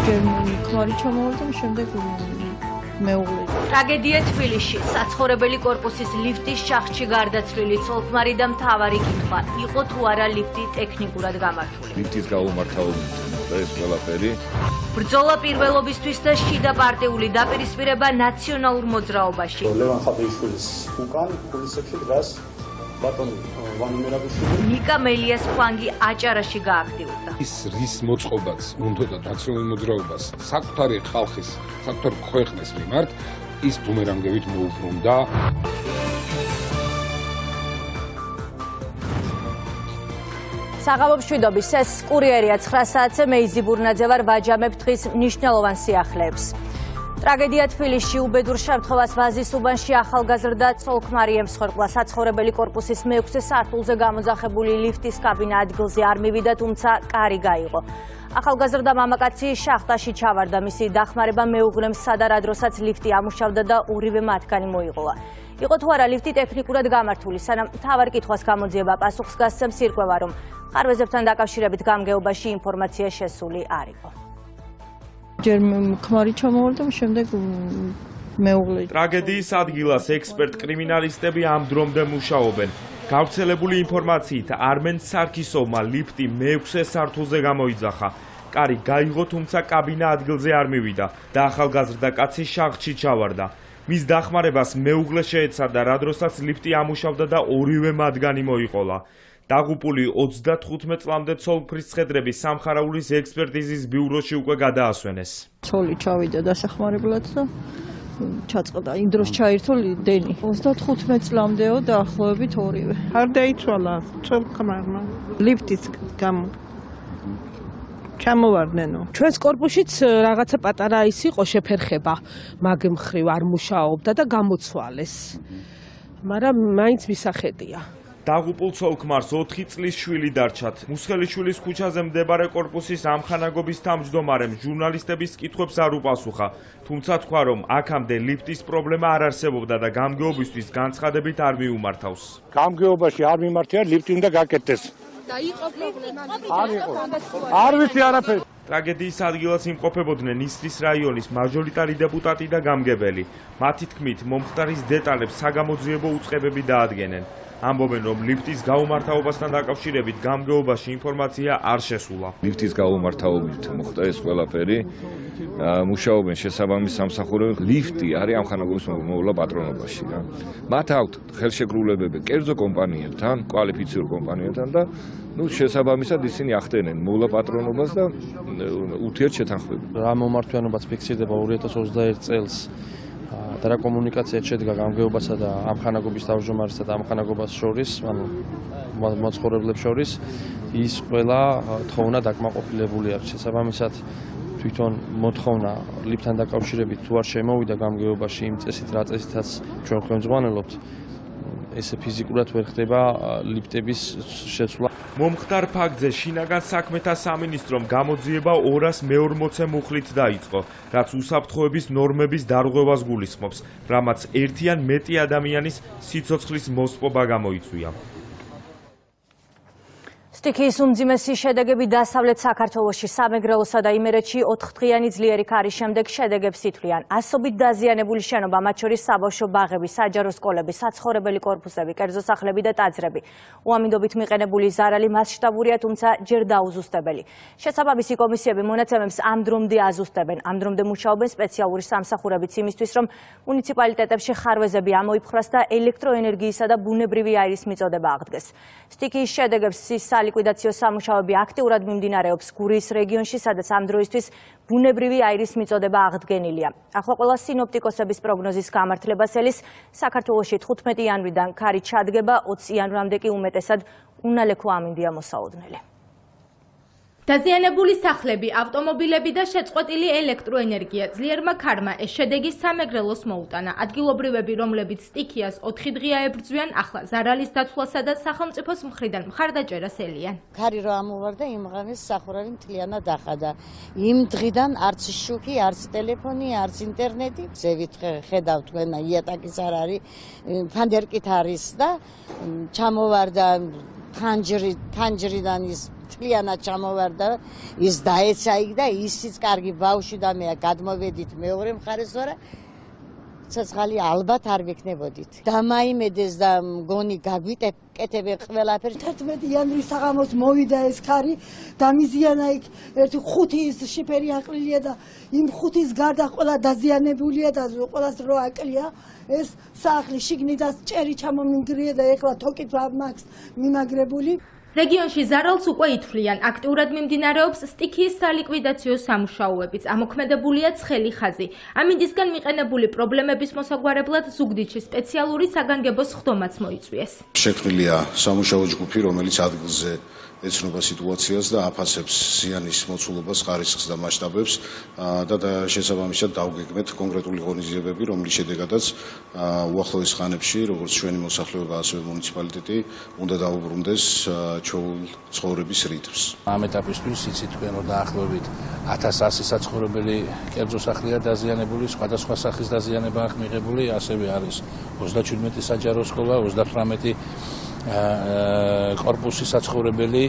ქმარი ჩამოვარდა, შემდეგ მეუღლე. ტრაგედია თბილისში. საცხოვრებელი კორპუსის ლიფტის შახტში გარდაცვლილი ცოლ-ქმარი და მთავარი კითხვა, იყო თუ არა ლიფტი ტექნიკურად გამართული. ლიფტის გაუმართავობით მოხდა ეს ყველაფერი. ბრძოლა პირველობისთვის და შიდა პარტიული დაპირისპირება ნაციონალურ მოძრაობაში. ლევან ხაბეიშვილის უკან კულისებში დგას ბატონი ვანი მერაბიშვილი. ნიკა მელიას ფლანგი აჭარაში გააქტიურდა. ის რის მოწყობაც უნდა ნაციონალურ მოძრაობას საკუთარი ხალხის, საკუთარი ქვეყნის მიმართ ის ბუმერანგებით მოუბრუნდა. საღამო მშვიდობის, ეს კურიერია 9 საათზე მე იზიბურნაძე ვარ, ვაჯამებ დღის მნიშვნელოვან სიახლეებს. ტრაგედია თბილისში, უბედურ შემთხვევას ვაზის უბანში ახალგაზრდა ცოლ-ქმარი ემსხვერპლა. საცხოვრებელი კორპუსის მე-6 სართულზე გამოძახებული ლიფტის კაბინა ადგილზე არ მივიდა, თუმცა კარი გაიღო. ახალგაზრდა მამაკაცი შახტაში ჩავარდა, მისი დახმარება მეუღლემ სცადა, რა დროსაც ლიფტი ამუშავდა და ორივე მათგანი მოიღოლა. იყო თუ არა ლიფტი ტექნიკურად გამართული, სანამ მთავარ კითხვას გამოძიება პასუხს გასცემს ირკვევა, რომ ხარვეზებთან დაკავშირებით გამგეობაში ინფორმაცია შესული არ იყო. ჯერ ქმარი ჩამოვარდა, შემდეგ მეუღლე. ტრაგედიის ადგილას ექსპერტ კრიმინალისტები ამ დრომდე მუშაობენ. გავრცელებული ინფორმაციით არმენ სარქისოვმა ლიფტი მე-6 სართულზე გამოიძახა. კარი გაიღო, თუმცა კაბინა ადგილზე არ მივიდა და ახალგაზრდა კაცი შახტში ჩავარდა. მის დახმარებას მეუღლე შეეცადა, რა დროსაც ლიფტი ამუშავდა და ორივე მათგანი მოიყოლა. დაღუპული 35 წლამდე ცოლ-ქმრის ცხედრები სამხარაულის ექსპერტიზის ბიუროში უკვე გადაასვენეს. ცოლი ჩავიდა დასახმარებლად და ჩაწყდა. იმ დროს ჩაირთო დენი. 35 წლამდეო დაახლოებით ორივე. არ დაიცვალა ცოლ-ქმარმა. ლიფტის გამო ჩამოვარდნენო. ჩვენს კორპუსშიც რაღაცა პატარა ის იყო შეფერხება, მაგ მხრივ არ მუშაობდა და გამოცვალეს. მაგრამ მაინც მისახედია. დაღუპულ ცოლ-ქმარს 4 წლის შვილი დარჩათ. მუსხელიშვილის ქუჩაზე მდებარე კორპუსის ამხანაგობის თავმჯდომარემ ჟურნალისტების კითხვებს არ უპასუხა. თუმცა თქვა, რომ აქამდე ლიფტის პრობლემა არ არსებობდა და გამგეობისთვის განცხადებით არ მიუმართავს. გამგეობაში არ მიმართია, ლიფტი უნდა გაკეთდეს. და იყო პრობლემა. არ იყო. არ ვიცი არაფერი. ტრაგედიის ადგილას იმყოფებოდნენ ისრის რაიონის მაჟორიტარი დეპუტატი და გამგებელი. მათი თქმით, მომხდარის დეტალებს საგამოძიებო უწყებები დაადგენენ. ამბობენ, რომ ლიფტის გაუმართავობასთან დაკავშირებით გამგეობაში ინფორმაცია არ შესულა. ლიფტის გაუმართავობით მოხდა ეს ყველაფერი. მუშაობენ შესაბამის სამსახურები. ლიფტი არის ამხანაგობის მოვლა პატრონობაში რა. მათ აქვთ ხელშეკრულებები კერძო კომპანიებთან, კვალიფიციურ კომპანიებთან და შესაბამისად ისინი ახდენენ მოვლა პატრონობას და ურთიერთშეთანხმებით. რა მომართვიანობაც ფიქსირდება 2021 წელს და რა კომუნიკაცია შედგა გამგეობასა და ამხანაგობის თავმჯდომარესა და ამხანაგობას შორის, ანუ მაცხოვრებლებს შორის, ის ყველა თხოვნა დაკმაყოფილებული არის. შესაბამისად თვითონ მოთხოვნა ლიფტთან დაკავშირებით თუ არ შემოვიდა გამგეობაში იმ წესით, რა წესითაც ჩვენ ხელმძღვანელობთ, ესე ფიზიკურად ვერ ხდება ლიფტების შეცვლა. მომხდარ ფაქტზე შინაგან საქმეთა სამინისტრომ გამოძიება 240 მუხლით დაიწყო, რაც უსაფრთხოების ნორმების დარღვევას გულისხმობს, რამაც ერთი ან მეტი ადამიანის სიცოცხლის მოსპობა გამოიწვია. სტიქიის უმძიმესი შედეგები დასავლეთ საქართველოში, სამეგრელოსა და იმერეთში 4 დღიანი ძლიერი ქარის შემდეგ შედეგებს ითვლიან. ასობით დაზიანებული შენობა, მათ შორის საბავშვო ბაღები, საჯარო სკოლები, საცხოვრებელი კორპუსები, კერძო სახლები და ტაძრები. უამინდობით მიყენებული ზარალი მასშტაბურია, თუმცა ჯერ დაუზუსტებელი. შესაბამისი კომისიები მონაცემებს ამ დრომდე აზუსტებენ. ამ დრომდე მუშაობენ სპეციალური სამსახურებიც იმისთვის, რომ მუნიციპალიტეტებში ხარვეზები ამოიფხრას და ელექტროენერგიისა და ბუნებრივი აირის მიწოდება აღდგეს. სტიქიის შედეგებს სალიკვიდაციო სამუშაოები აქტიურად მიმდინარეობს გურიის რეგიონში, სადაც ამ დროისთვის ბუნებრივი აირის მიწოდება აღდგენილია. ახლა ყველა სინოპტიკოსების პროგნოზის გამართლებას ელის საქართველოში 15 იანვრიდან ქარი ჩადგება, 20 იანვრამდე კი უმეტესად უნალექო ამინდია მოსაოდნელი. დაზიანებული სახლები, ავტომობილები და შეწყვეტილი ელექტროენერგია. ძლიერმა ქარმა ეს შედეგი სამეგრელოს მოუტანა. ადგილობრივები, რომლებიც სტიქიას 4 დღეა ებრძვიან, ახლა ზარალის დაცვლასა და სახელმწიფოს მხრიდან მხარდაჭერას ელიან. ქარი რო ამოვარდა, იმ ღამეს სახურავი მთლიანად ახადა. იმ დღიდან არც შუქი, არც ტელეფონი, არც ინტერნეტი. ზევით ხედავთ თქვენა იატაკის არ არის, ფანდერკით არის და ჩამოვარდა თანჯრიდან ის მთლიანად ჩამოვარდა, ის დაეცა იქ და ისიც კარგი ბავშვი და მე გადმოვედით მეორე მხარეს, ვარა ცოცხალი ალბათ არ ვიქნებოდით. დამაიმედეს და მგონი გაგვიკეთებენ ყველაფერს. 11 იანვრის საღამოს მოვიდა ეს ქარი, დამიზიანა იქ ერთი 5 შიფერი აყრილია და იმ 5-ის გარდა ყველა დაზიანებულია და ყველას რო აკლია. ეს სახლი შიგნიდან ჭერი ჩამომინგრია და ეხლა თოკით მაქვს მიმაგრებული. რეგიონში ზარალს უკვე ითვლიან, აქტიურად მიმდინარეობს სტიქიის სალიკვიდაციო სამუშაოებიც, ამოქმედებულია ცხელი ხაზი. ამინდისგან მიყენებული პრობლემების მოსაგვარებლად ზუგდიდში სპეციალური საგანგებო სხდომაც მოიწვიეს. შექმნილია სამუშაო ჯგუფი, რომელიც ადგილზე ეცნობა სიტუაციას და აფასებს ზიანის მოცულობას, ხარისხს და მასშტაბებს და შესაბამისად დავგეგმეთ კონკრეტული ღონისძიებები, რომლის შედეგადაც უახლოეს ხანებში, როგორც ჩვენი მოსახლეობა, ასევე მუნიციპალიტეტი უნდა დაუბრუნდეს ჩვეულ ცხოვრების რიტმს. ამ ეტაპისთვის იცით თქვენ, რომ დაახლოებით 1100 საცხოვრებელი კერძო სახლია დაზიანებული, სხვადასხვა სახის დაზიანება აქვს მიღებული, ასევე არის 37 საჯარო სკოლა, 38 კორპუსი საცხოვრებელი,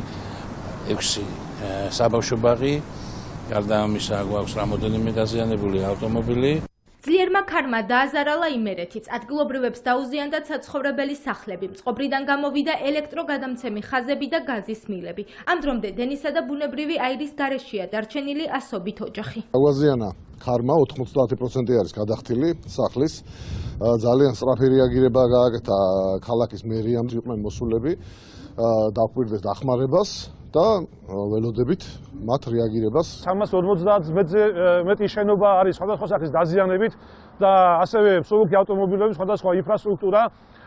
6 საბავშვო ბაღი, გარდა ამისა გვაქვს რამოდენიმე დაზიანებული ავტომობილი. ძლიერმა ქარმა დააზარალა იმერეთიც, ადგილობრივებს დაუზიანდა საცხოვრებელი სახლები, წყობრიდან გამოვიდა ელექტროგადამცემი ხაზები და გაზის მილები. ამ დრომდე დენისა და ბუნებრივი აირის გარეშეა დარჩენილი ასობით ოჯახი. დაგვაზიანა ქარმა 90% არის გადახდილი სახლის. ძალიან სწრაფი რეაგირება გააკეთა ქალაქის მერიამ, იყვნენ მოსულები, დაუკვირდეს დახმარებას და ველოდებით მათ რეაგირებას. 350-ზე მეტი შენობა არის სხვადასხვა სახის დაზიანებით და ასევე მსუბუქი ავტომობილების სხვადასხვა ინფრასტრუქტურა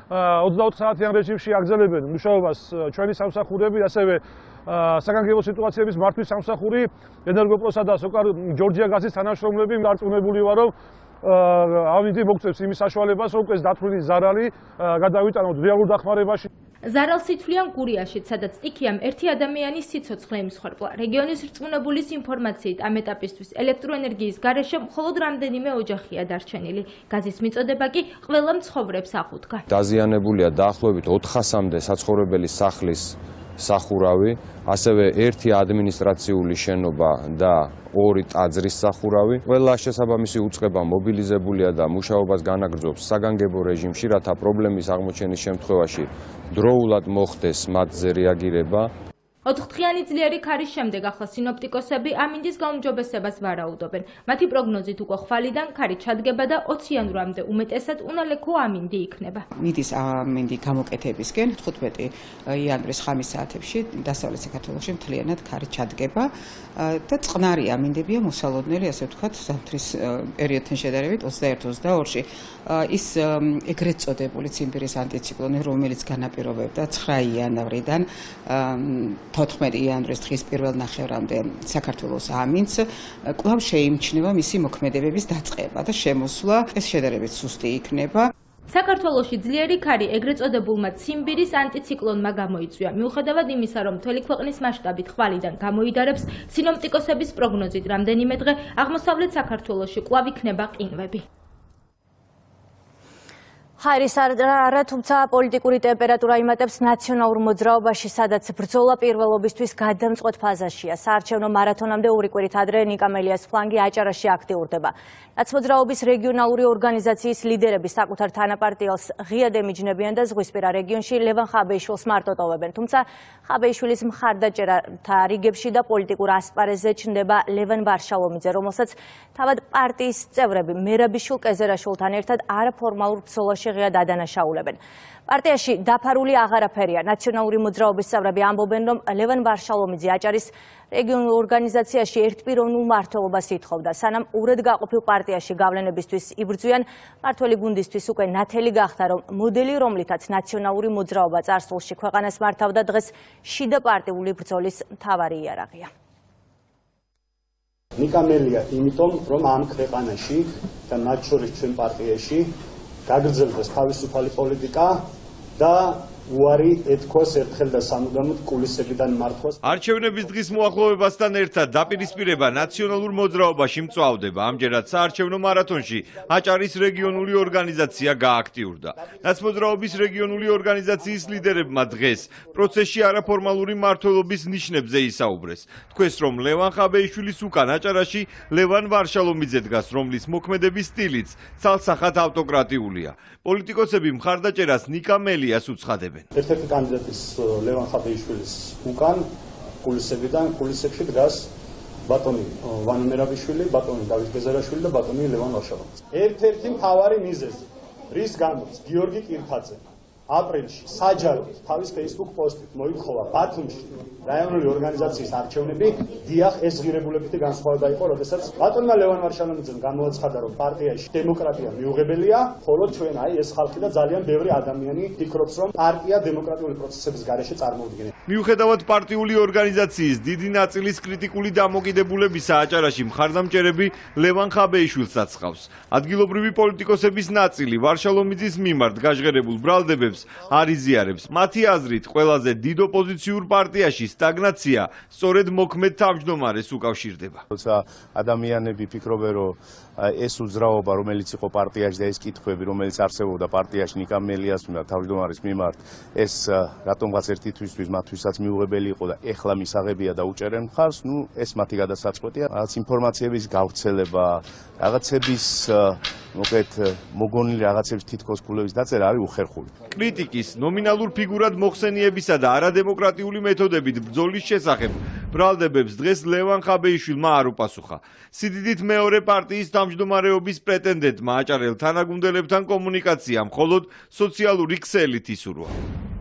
24 საათიან რეჟიმში აგრძელებენ მუშაობას ჩვენი სამსახურები, ასევე საგანგებო სიტუაციების მართვის სამსახური, ენერგოპლოსა და სოკარ ჯორჯია გაზის თანამშრომლები. დარწმუნებული ვარ, რომ ამინდი მოგწევს იმის საშუალებას, რომ ეს დათვლილი ზარალი გადავიტანოთ რეალურ დახმარებაში. ზარალს ითვლიან გურიაშიც, სადაც სტიქიამ ერთი ადამიანის სიცოცხლე იმსხვერპლა. რეგიონის რწმუნებულის ინფორმაციით ამ ეტაპისთვის ელექტროენერგიის გარეშე მხოლოდ რამდენიმე ოჯახია დარჩენილი. გაზის მიწოდება კი ყველა მცხოვრებს ახუდგა. დაზიანებულია დაახლოებით 400-მდე საცხოვრებელი სახლის სახურავი, ასევე ერთი ადმინისტრაციული შენობა და 2 ტაძრის სახურავი. ყველა შესაბამისი უწყება მობილიზებულია და მუშაობას განაგრძობს საგანგებო რეჟიმში, რათა პრობლემის აღმოჩენის შემთხვევაში დროულად მოხდეს მათზე რეაგირება. 4-დღიანი ძლიერი ქარის შემდეგ ახლა სინოპტიკოსები ამინდის გაუმჯობესებას ვარაუდობენ. მათი პროგნოზით უკვე ხვალიდან ქარი ჩადგება და 20 იანვრამდე უმეტესად უნალექო ამინდი იქნება. მიდის ამინდი გამოკეთებისკენ 15 იანვრის ხამის საათებში დასავლეთ საქართველოში მთლიანად ქარი ჩადგება და წყნარი ამინდებია მოსალოდნელი, ასე ვთქვათ, ზამთრის პერიოდთან შედარებით 21-22-ში. ის ეგრეთ წოდებული ციმბირის ანტიციკლონი, რომელიც განაპირობებდა 9 იანვრიდან 14 იანვრის დღის პირველ ნახევრამდე საქართველოს ამინდს, კვლავ შეიმჩნევა მისი მოქმედებების დაწყება და შემოსვლა. ეს შედარებით სუსტი იქნება. საქართველოში ძლიერი ქარი ეგრეთ წოდებულმა ციმბირის ანტიციკლონმა გამოიწვია. მიუხედავად იმისა, რომ მთელი ქვეყნის მასშტაბით ხვალიდან გამოიდარებს, სინოპტიკოსების პროგნოზით რამდენიმე დღე აღმოსავლეთ საქართველოში კვლავ იქნება ყინვები. ჰაერის არა, თუმცა პოლიტიკური ტემპერატურა იმატებს ნაციონალურ მოძრაობაში, სადაც ბრძოლა პირველობისთვის გადამწყვეტ ფაზაშია. საარჩევნო მარათონამდე ორი კვირით ადრე ნიკა მელიას ფლანგი აჭარაში აქტიურდება. ნაცმოძრაობის რეგიონალური ორგანიზაციის ლიდერები საკუთარ თანაპარტიელს ღიად ემიჯნებიან და ზღვისპირა რეგიონში ლევან ხაბეიშვილს მარტო ტოვებენ. თუმცა ხაბეიშვილის მხარდაჭერათა რიგებში და პოლიტიკურ ასპარეზზე ჩნდება ლევან ვარშალომიძე, რომელსაც თავად პარტიის წევრები მერაბიშვილ კეზერაშვილთან ერთად არაფორმალურ ბრძოლაში ღიად ადანაშაულებენ. პარტიაში დაფარული აღარაფერია. ნაციონალური მოძრაობის წევრები ამბობენ, რომ ლევან ვარშალომიძე აჭარის რეგიონულ ორგანიზაციაში ერთპიროვნულ მმართველობას ითხოვდა. სანამ ურად გაყოფილ პარტიაში გავლენებისთვის იბრძვიან, მმართველი გუნდისთვის უკვე ნათელი გახდა, რომ მოდელი, რომლითაც ნაციონალური მოძრაობა წარსულში ქვეყანას მართავდა, დღეს შიდა პარტიული ბრძოლის მთავარი იარაღია. ნიკა მელია იმიტომ, რომ ამ ქვეყანაში და მათ შორის ჩვენ პარტიაში გაგრძელდეს თავისუფალი პოლიტიკა და უარი ეთქოს ერთხელ და სამუდამოდ კულისებიდან მართვას. არჩევნების დღის მოახლოვებასთან ერთად დაპირისპირება ნაციონალურ მოძრაობაში მწვავდება. ამჯერად საარჩევნო მარათონში აჭარის რეგიონული ორგანიზაცია გააქტიურდა. ნაცმოძრაობის რეგიონული ორგანიზაციის ლიდერებმა დღეს პროცესში არაფორმალური მმართველობის ნიშნებზე ისაუბრეს. თქვეს, რომ ლევან ხაბეიშვილის უკან აჭარაში ლევან ვარშალომიძე დგას, რომლის მოქმედების სტილიც ცალსახად ავტოკრატიულია. პოლიტიკოსები მხარდაჭერას ნიკა მელიას უცხადებენ. ერთ-ერთი კანდიდატის ლევან ხაბეიშვილის უკან კულისებში დგას ბატონი ვანო მერაბიშვილი, ბატონი დავით გეზერაშვილი და ბატონი ლევან ვარშალომიძე. ერთ-ერთი მთავარი მიზეზი, რის გამოც გიორგი კირთაძე აპრილში საჯაროდ თავის Facebook პოსტით მოითხოვა ბათუმში რაიონული ორგანიზაციის არჩევნები, დიახ, ეს ღირებულებითი განსხვავება იყო, როდესაც ბატონმა ლევან ვარშალომიძემ გამოაცხადა, რომ პარტიაში დემოკრატია მიუღებელია, ხოლო ჩვენ ეს ხალხი და ძალიან ბევრი ადამიანი ფიქრობს, რომ პარტია დემოკრატიული პროცესების გარეშე წარმოვიდგენია. მიუხედავად პარტიული ორგანიზაციის დიდი ნაწილის კრიტიკული დამოკიდებულებისა აჭარაში მხარდამჭერები ლევან ხაბეიშვილს აცხავს. ადგილობრივი პოლიტიკოსების ნაწილი ვარშალომიძის მიმართ გაჟღერებულ ბრალდებებს არ იზიარებს. მათი აზრით, ყველაზე დიდ ოპოზიციურ პარტიაში სტაგნაცია სწორედ მოქმედ თავმჯდომარეს უკავშირდება. როცა ადამიანები ფიქრობენ, რომ ეს უძრაობა, რომელიც იყო პარტიაში და ეს კითხვები, რომელიც არსებობდა პარტიაში ნიკა მელიას მიმართ, თავმჯდომარის მიმართ, ეს რატომღაც ერთი თვისთვის მათთვისაც მიუღებელი იყო და ეხლა მისაღებია და უჭერენ მხარს, ეს მათი გადასაწყვეტია. რაღაც ინფორმაციების გავრცელება, რაღაცების მოკეთ მოგონილი რაღაცების თითქოს ქულების დაწერა არის უხერხული. კრიტიკის ნომინალურ ფიგურად მოხსენიებისა და არადემოკრატიული მეთოდებით ბრძოლის შესახებ ბრალდებებს დღეს ლევან ხაბეიშვილმა არ უპასუხა. სიდიდით მეორე პარტიის თავმჯდომარეობის პრეტენდენტმა აჭარელ თანაგუნდელებთან კომუნიკაცია მხოლოდ სოციალური ქსელით ისურვა.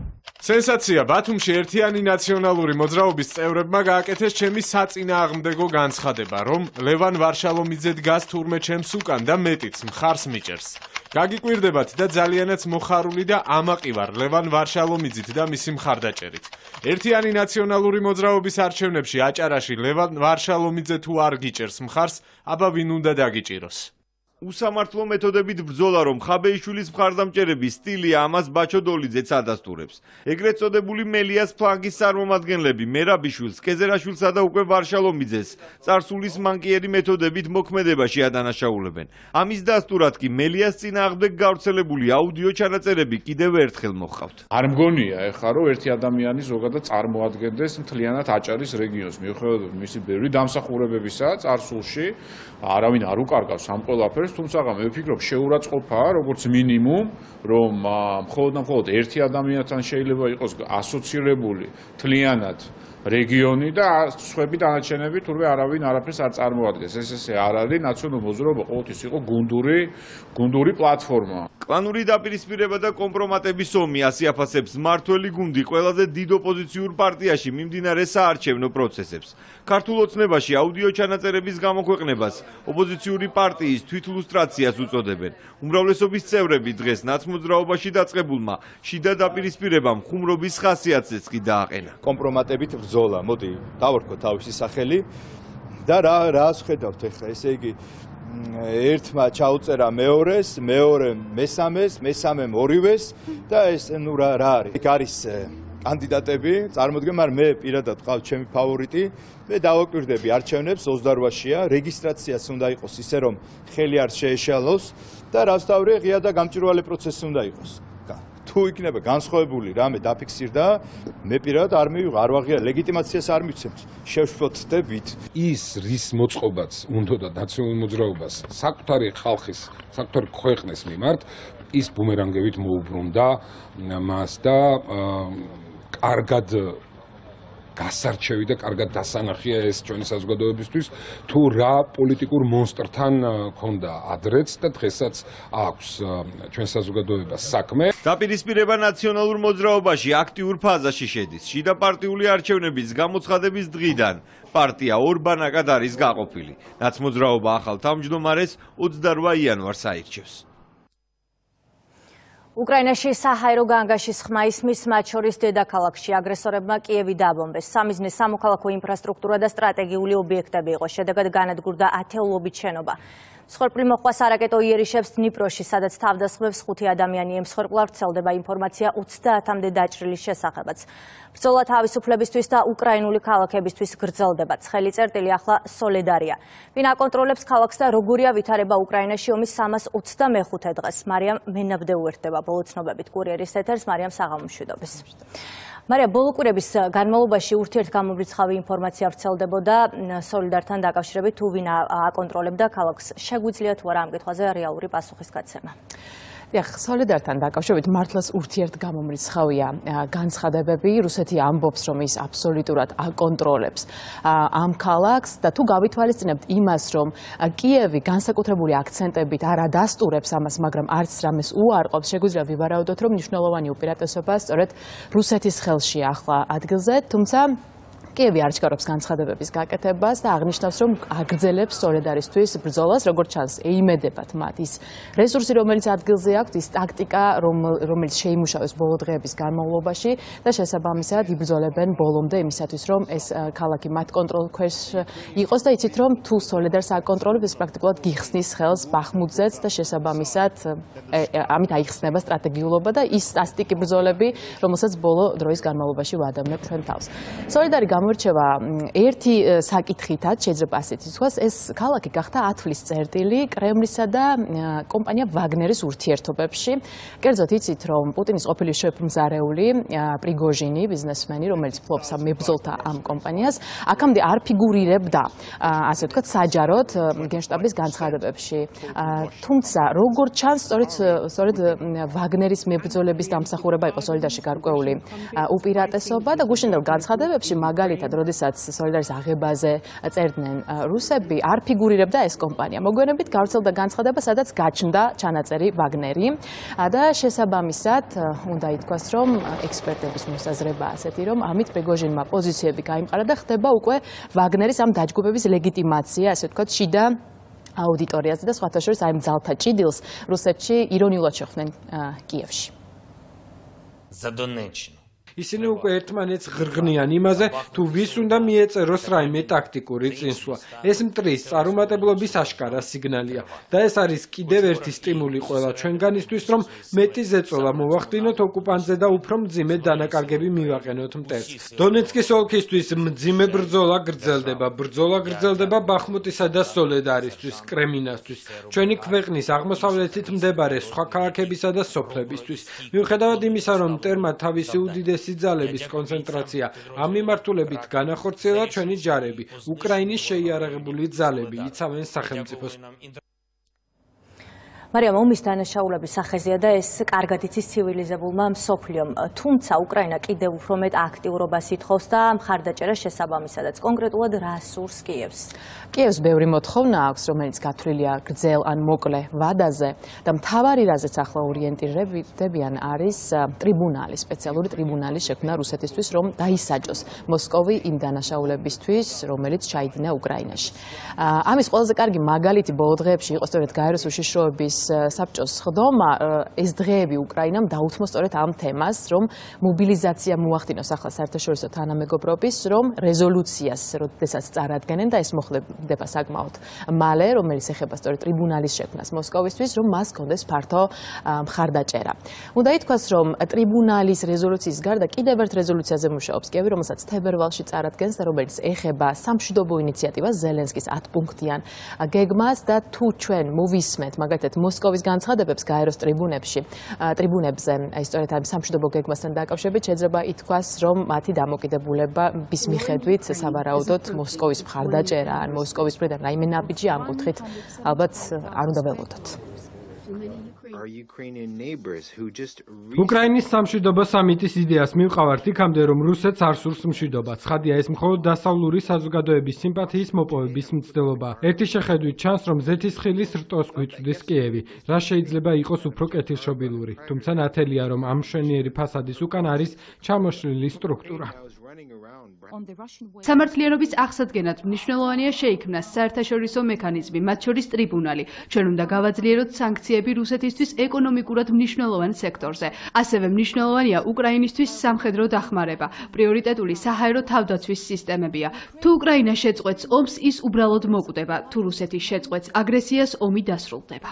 სენსაცია ბათუმში ერთიანი ნაციონალური მოძრაობის წევრებმა გააკეთეს ჩემი საწინააღმდეგო განცხადება, რომ ლევან ვარშალომიძე დგას თურმე ჩემს უკან და მეტიც მხარს მიჭერს. გაგიკვირდებათ და ძალიანაც მოხარული და ამაყი ვარ ლევან ვარშალომიძით და მისი მხარდაჭერით. ერთიანი ნაციონალური მოძრაობის არჩევნებში აჭარაში ლევან ვარშალომიძე თუ არ გიჭერს მხარს, აბა ვინ უნდა დაგიჭიროს. უსამართლო მეთოდებით ბრძოლა, რომ ხაბეიშვილის მხარდამჭერების სტილია ამას ბაჩოდოლიძეც ადასტურებს. ეგრეთ წოდებული მელიას ფლანგის წარმომადგენლები მერაბიშვილს, კეზერაშვილსა და უკვე ვარშალომიძეს წარსულის მანკიერი მეთოდებით მოქმედებაში ადანაშაულებენ. ამის დასტურად კი მელიას წინააღმდეგ გავრცელებული აუდიო ჩანაწერები კიდევ ერთხელ მოჰყავთ. არ მგონია ეხლა, რომ ერთი ადამიანი ზოგადად წარმოადგენდეს მთლიანად აჭარის რეგიონს, მიუხედავად მისი ბევრი დამსახურებებისა წარსულში, არავინ არ უკარგავს ამ ყველაფერს. თუმცა მე ვფიქრობ, შეურაცხყოფაა როგორც მინიმუმ, რომ მხოლოდ და მხოლოდ ერთი ადამიანთან შეიძლება იყოს ასოცირებული თლიანად რეგიონი და სხვები დანარჩენები თურმე არავინ არაფერს არ წარმოადგენს. ესე არ არის ნაციონალური მოძრაობა, ყოველთვის იყო გუნდური პლატფორმა. კლანური დაპირისპირება და კომპრომატების ომი ასიაფასებს მმართველი გუნდი ყველაზე დიდ ოპოზიციურ პარტიაში მიმდინარე საარჩევნო პროცესებს. ქართულ ოცნებაში აუდიო ჩანაწერების გამოქვეყნებას ოპოზიციური პარტიის თვითლუსტრაციას უწოდებენ. უმრავლესობის წევრები დღეს ნაცმოძრაობაში დაწყებულმა შიდა დაპირისპირებამ ხუმრობის ხასიათზეც კი დააყენა. კომპრომატებით ბრძოლა, მოდი დავარქო თავისი სახელი და რას ხედავთ ახლა, ესე იგი ერთმა ჩაუწერა მეორეს, მეორემ მესამეს, მესამემ ორივეს და ეს რა არის? იქ არის კანდიდატები, წარმოიდგინე, მაგრამ მე პირადად ვყავ ჩემი ფავორიტი, მე დავაკვირდები არჩევნებს 28-შია, რეგისტრაციაც უნდა იყოს ისე, რომ ხელი არ შეეშალოს და რასთავრე ღია და გამჭვირვალე პროცესი უნდა იყოს. თუ იქნება განსხვავებული რამე დაფიქსირდა, მე პირადად არ მივიღა, არ ვაღია, ლეგიტიმაციას არ მივცემთ. შევშფოთდებით. ის რის მოწყობაც უნდა ნაციონალურ მოძრაობას საკუთარი ხალხის, საკუთარი ქვეყნის მიმართ, ის ბუმერანგებით მოუბრუნდა მას და კარგად გასარჩევი და კარგად დასანახია ეს ჩვენი საზოგადოებისთვის, თუ რა პოლიტიკურ მონსტრთან ქონდა ადრეც და დღესაც აქვს ჩვენ საზოგადოებას საქმე. დაპირისპირება ნაციონალურ მოძრაობაში აქტიურ ფაზაში შედის. შიდა პარტიული არჩევნების გამოცხადების დღიდან პარტია ორბანაკად არის გაყოფილი. ნაცმოძრაობა ახალ თავმჯდომარეს 28 იანვარს აირჩევს. უკრაინაში საჰაერო განგაშის ხმა ისმის, მათ შორის დედაქალაქში აგრესორებმა კიევი დააბომბეს. სამიზნე სამოქალაქო ინფრასტრუქტურა და სტრატეგიული ობიექტები იყო. შედეგად განადგურდა ათეულობით შენობა. მსხვერპლი მოხვა სარაკეტო იერიშებს დნიპროში, სადაც თავდასხმებს 5 ადამიანი ემსხვერპლა, ვრცელდება ინფორმაცია 30-მდე დაჭრილის შესახებაც. ბრძოლა თავისუფლებისთვის და უკრაინული ქალაქებისთვის გრძელდება. ცხელი წერტილი ახლა სოლედარია. ვინ აკონტროლებს ქალაქს და როგორია ვითარება უკრაინაში ომის 325 დღეს. მარიამ მენაბდე უერთდება ბოლო ცნობებით კურიერის ეთერს. მარიამ, საღამომშვიდობის. მარია, ბოლო კვირების განმავლობაში ურთიერთგამომრიცხავი ინფორმაცია ვრცელდებოდა სოლიდართან დაკავშირებით, თუ ვინ აკონტროლებდა ქალაქს. შეგვიძლია თუ არა ამ კითხვაზე რეალური პასუხის გაცემა? დიახ, სოლიდართან დაკავშირებით მართლაც ურთიერთგამომრიცხავია განცხადებები. რუსეთი ამბობს, რომ ის აბსოლუტურად აკონტროლებს ამ ქალაქს და თუ გავითვალისწინებთ იმას, რომ კიევი განსაკუთრებული აქცენტებით არ ადასტურებს ამას, მაგრამ არც რამეს უარყოფს, შეგვიძლია ვივარაუდოთ, რომ მნიშვნელოვანი უპირატესობა სწორედ რუსეთის ხელშია ახლა ადგილზე, თუმცა კიევი არ ჩქარობს განცხადებების გაკეთებას და აღნიშნავს, რომ აგრძელებს სოლიდარისთვის ბრძოლას, როგორც ჩანს, ეიმედებათ მათ ის რესურსი, რომელიც ადგილზე აქვთ, ის ტაქტიკა, რომელიც შეიმუშავეს ბოლო დღეების განმავლობაში და შესაბამისად იბრძოლებენ ბოლომდე იმისათვის, რომ ეს ქალაქი მათ კონტროლის ქვეშ იყოს და იცით, რომ თუ სოლიდარს აკონტროლებს, ეს პრაქტიკულად გიხსნის ხელს ბახმუტზეც და შესაბამისად ამით აიხსნება სტრატეგიულობა და ის სტატისტიკი ბრძოლები, რომელსაც ბოლო დროის განმავლობაში ვადევნებ ჩვენ თავს. სოლიდარი გამოირჩევა ერთი საკითხითაც, შეიძლება ასეთ ითქვას, ეს ქალაქი გახდა ათვლის წერტილი კრემლისა და კომპანია ვაგნერის ურთიერთობებში. კერძოდ იცით, რომ პუტინის ყოფილი შეფმზარეული პრიგოჟინი, ბიზნესმენი, რომელიც ფლობს მებრძოლთა ამ კომპანიას, აქამდე არ ფიგურირებდა, ასე ვთქვათ, საჯაროდ გენშტაბის განცხადებებში. თუმცა, როგორც ჩანს, სწორედ ვაგნერის მებრძოლების დამსახურება იყო სოლიდარში გარკვეული უპირატესობა და გუშინდელ განცხადებებში მაგალითად, როდესაც სოლიდარის აღებაზე წერდნენ რუსები, არ ფიგურირებდა ეს კომპანია. მოგვიანებით გავრცელდა განცხადება, სადაც გაჩნდა ჩანაწერი ვაგნერი და შესაბამისად უნდა ითქვას, რომ ექსპერტების მოსაზრება ასეთი, რომ ამით პრიგოჟინმა პოზიციები გაიმყარა და ხდება უკვე ვაგნერის ამ დაჯგუფების ლეგიტიმაცია, ასე ვთქვათ, შიდა აუდიტორიაზე და სხვათა შორის აი ძალთა ჭიდილს რუსეთში ირონიულად შეხვდნენ კიევში. ისინი უკვე ერთმანეთს ღრღნიან იმაზე, თუ ვის უნდა მიეწეროს რაიმე ტაქტიკური წინსვლა. ეს მტრის წარუმატებლობის აშკარა სიგნალია და ეს არის კიდევ ერთი სტიმული ყველა ჩვენგანისთვის, რომ მეტი ზეწოლა მოვახდინოთ ოკუპანტზე და უფრო მძიმე დანაკარგები მივაყენოთ მტერს. დონეცკის ოლქისთვის მძიმე ბრძოლა გრძელდება ბახმუტისა და სოლედარისთვის, კრემინასთვის, ჩვენი ქვეყნის აღმოსავლეთით მდებარე სხვა ქალაქებისა და სოფლებისთვის. მიუხედავად იმისა, რომ მტერმა თავისი უდიდესი ძალების კონცენტრაცია ამ მიმართულებით განახორციელა, ჩვენი ჯარები, უკრაინის შეიარაღებული ძალები იცავენ სახელმწიფოს. მარიამ, ომის დანაშაულების სახეზია და ეს კარგად იცის ცივილიზებულმა მსოფლიომ. თუმცა უკრაინა კიდევ უფრო მეტ აქტიურობას ითხოვს და მხარდაჭერა შესაბამისადაც. კონკრეტულად რა სურს კიევს? კიევს ბევრი მოთხოვნა აქვს, რომელიც გათვლილია გრძელ ან მოკლე ვადაზე და მთავარი რაზეც ახლა ორიენტირდებიან არის ტრიბუნალი, სპეციალური ტრიბუნალის შექმნა რუსეთისთვის, რომ დაისაჯოს მოსკოვი იმ დანაშაულებისთვის, რომელიც ჩაიდინა უკრაინაში. ამის ყველაზე კარგი მაგალითი ბოლო დღეებში იყო სწორედ გაეროს უშიშროების საბჭოს ხდომა. ეს დღეები უკრაინამ დაუთმო სწორედ ამ თემას, რომ მობილიზაცია მოახდინოს ახლა საერთაშორისო თანამეგობრობის, რომ რეზოლუციას, როდესაც წარადგენენ და ეს მოხდება საკმაოდ მალე, რომელიც ეხება სწორედ ტრიბუნალის შექმნას მოსკოვისთვის, რომ მას ჰქონდეს ფართო მხარდაჭერა. უნდა ითქვას, რომ ტრიბუნალის რეზოლუციის გარდა კიდევ ერთ რეზოლუციაზე მუშაობს კიევი, რომელსაც თებერვალში წარადგენს და რომელიც ეხება სამშვიდობო ინიციატივას, ზელენსკის 10 პუნქტიან გეგმას და თუ ჩვენ მოვისმენთ მაგალითად მოსკოვის განცხადებებს გაეროს ტრიბუნებზე, სწორედ ამ სამშვიდობო გეგმასთან დაკავშირებით შეიძლება ითქვას, რომ მათი დამოკიდებულების მიხედვით სავარაუდოდ მოსკოვის მხარდაჭერა ან მოსკოვის მხრიდან რაიმე ნაბიჯი ამ კუთხით ალბათ არ უნდა ველოდოთ. უკრაინის სამშვიდობო სამიტის იდეას მივყავართ იქამდე, რომ რუსეთს არ სურს მშვიდობა. ცხადია, ეს მხოლოდ დასავლური საზოგადოების სიმპათიის მოპოვების მცდელობა. ერთი შეხედვით ჩანს, რომ ზეთისხილის რტოს გვიწვდის კიევი, რა შეიძლება იყოს უფრო კეთილშობილური. თუმცა ნათელია, რომ ამ მშვენიერი ფასადის უკან არის ჩამოშლილი სტრუქტურა. სამართლიანობის აღსადგენად მნიშვნელოვანია შეიქმნას საერთაშორისო მექანიზმი, მათ შორის ტრიბუნალი. ჩვენ უნდა გავაძლიეროთ სანქციები რუსეთისთვის ეკონომიკურად მნიშვნელოვან სექტორზე. ასევე მნიშვნელოვანია უკრაინისთვის სამხედრო დახმარება. პრიორიტეტული საჰაერო თავდაცვის სისტემებია. თუ უკრაინა შეწყვეტს ომს, ის უბრალოდ მოკვდება. თუ რუსეთი შეწყვეტს აგრესიას, ომი დასრულდება.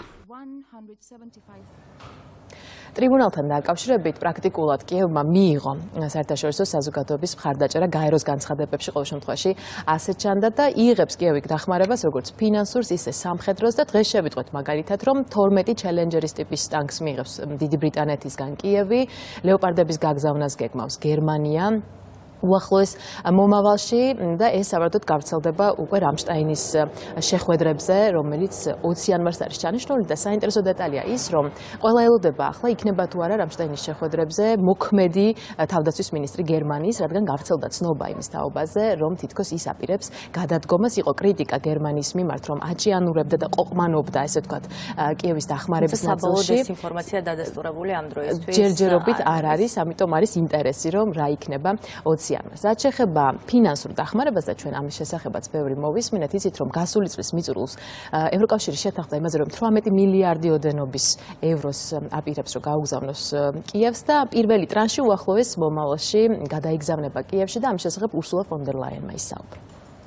ტრიბუნალთან დაკავშირებით პრაქტიკულად კიევმა მიიღო საერთაშორისო საზოგადოების მხარდაჭერა გაეროს განცხადებებში ყოველ შემთხვევაში ასე ჩანდა და იღებს კიევი დახმარებას როგორც ფინანსურს, ისე სამხედროს და დღეს შევიტყვეთ მაგალითად რომ 12 ჩელენჯერის ტიპის ტანკს მიიღებს დიდი ბრიტანეთისგან კიევი, ლეოპარდების გაგზავნას გეგმავს გერმანია. უახლოეს მომავალში და ეს საბოლოოდ გავრცელდება უკვე რამშტაინის შეხვედრებზე, რომელიც 20 იანვარს არის ჩანიშნული და საინტერესო დეტალია ის, რომ ყველა ელოდება ახლა იქნება თუ არა რამშტაინის შეხვედრებზე მოქმედი თავდაცვის მინისტრი გერმანიის, რადგან გავრცელდა ცნობა იმის თაობაზე, რომ თითქოს ის აპირებს გადადგომას, იყო კრიტიკა გერმანიის მიმართ, რომ აჭიანურებდა და ყოყმანობდა, ესე ვთქვათ, კიევის დახმარების ნაწილში. ეს ინფორმაცია დადასტურებული ამ დროისთვის ჯერჯერობით არ არის, ამიტომ არის ინტერესი, რომ რა იქნება 20 იანვარს. რაც შეეხება ფინანსურ დახმარებას და ჩვენ ამის შესახებაც ბევრი მოვისმინეთ, იცით რომ გასული წლის მიწურულს ევროკავშირი შეთანხმდა იმაზე, რომ 18 მილიარდი ოდენობის ევროს აპირებს, რომ გაუგზავნოს კიევს და პირველი ტრანში უახლოეს მომავალში გადაიგზავნება კიევში და ამის შესახებ ურსულა ფონ დერ ლაიენმა ისაუბრა.